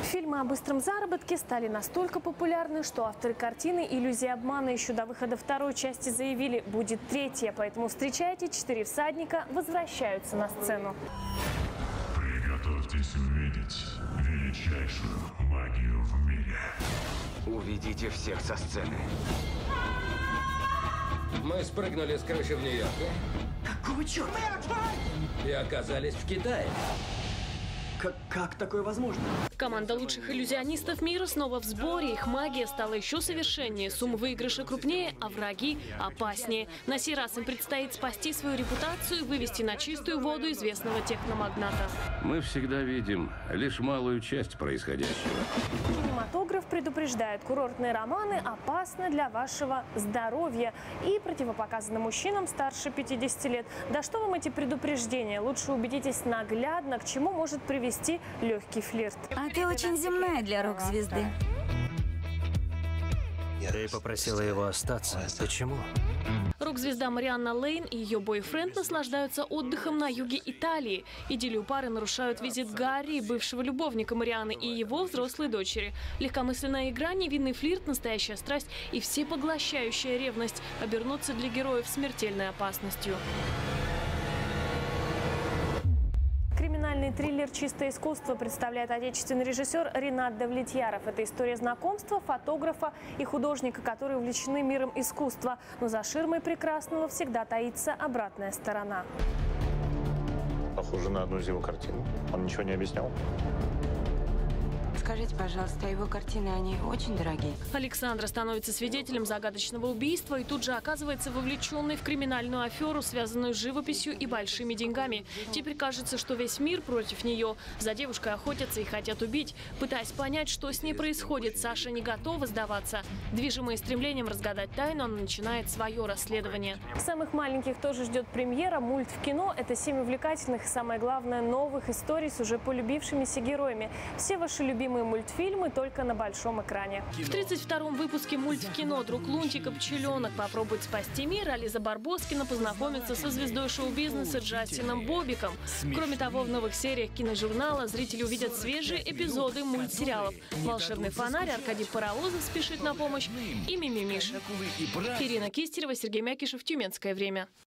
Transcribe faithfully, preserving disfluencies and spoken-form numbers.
Фильмы о быстром заработке стали настолько популярны, что авторы картины «Иллюзия обмана» еще до выхода второй части заявили, будет третья. Поэтому встречайте, четыре всадника возвращаются на сцену. Приготовьтесь увидеть величайшую магию в мире. Уведите всех со сцены. Мы спрыгнули с крыши в Нью-Йорке. Какого черта? И оказались в Китае. Как, как такое возможно? Команда лучших иллюзионистов мира снова в сборе. Их магия стала еще совершеннее, сумма выигрыша крупнее, а враги опаснее. На сей раз им предстоит спасти свою репутацию и вывести на чистую воду известного техномагната. Мы всегда видим лишь малую часть происходящего. Кинематограф предупреждает, курортные романы опасны для вашего здоровья и противопоказаны мужчинам старше пятидесяти лет. Да что вам эти предупреждения? Лучше убедитесь наглядно, к чему может привести легкий флирт. А ты очень земная для рок-звезды. Ты попросила его остаться. Почему? Рок-звезда Марианна Лейн и ее бойфренд наслаждаются отдыхом на юге Италии. Идиллию пары нарушают визит Гарри, бывшего любовника Марианны, и его взрослой дочери. Легкомысленная игра, невинный флирт, настоящая страсть и всепоглощающая ревность обернутся для героев смертельной опасностью. Криминальный триллер «Чистое искусство» представляет отечественный режиссер Ринат Давлетьяров. Это история знакомства фотографа и художника, которые увлечены миром искусства. Но за ширмой прекрасного всегда таится обратная сторона. Похоже на одну из его картин. Он ничего не объяснял. Скажите, пожалуйста, его картины, они очень дорогие? Александра становится свидетелем загадочного убийства и тут же оказывается вовлеченной в криминальную аферу, связанную с живописью и большими деньгами. Теперь кажется, что весь мир против нее. За девушкой охотятся и хотят убить. Пытаясь понять, что с ней происходит, Саша не готова сдаваться. Движимая стремлением разгадать тайну, она начинает свое расследование. Самых маленьких тоже ждет премьера. Мульт в кино – это семь увлекательных и, самое главное, новых историй с уже полюбившимися героями. Все ваши любимые мультфильмы только на большом экране. В тридцать втором выпуске «Мульт в кино» друг Лунтика Пчеленок попробует спасти мир, а Лиза Барбоскина познакомится со звездой шоу-бизнеса Джастином Бобиком. Кроме того, в новых сериях киножурнала зрители увидят свежие эпизоды мультсериалов. «Волшебный фонарь», Аркадий Паровозов спешит на помощь и «Мимимишек». Ирина Кистерева, Сергей Мякишев, Тюменское время.